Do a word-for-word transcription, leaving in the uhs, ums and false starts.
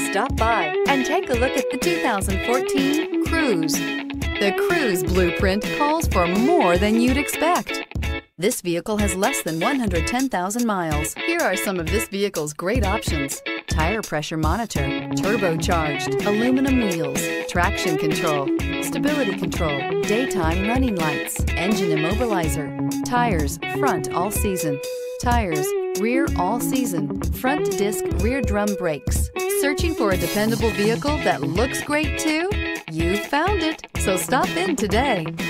Stop by and take a look at the two thousand fourteen Cruze. The Cruze blueprint calls for more than you'd expect. This vehicle has less than one hundred ten thousand miles. Here are some of this vehicle's great options: tire pressure monitor, turbocharged, aluminum wheels, traction control, stability control, daytime running lights, engine immobilizer, tires front all season, tires rear all season, front disc rear drum brakes. Searching for a dependable vehicle that looks great too? You found it, so stop in today.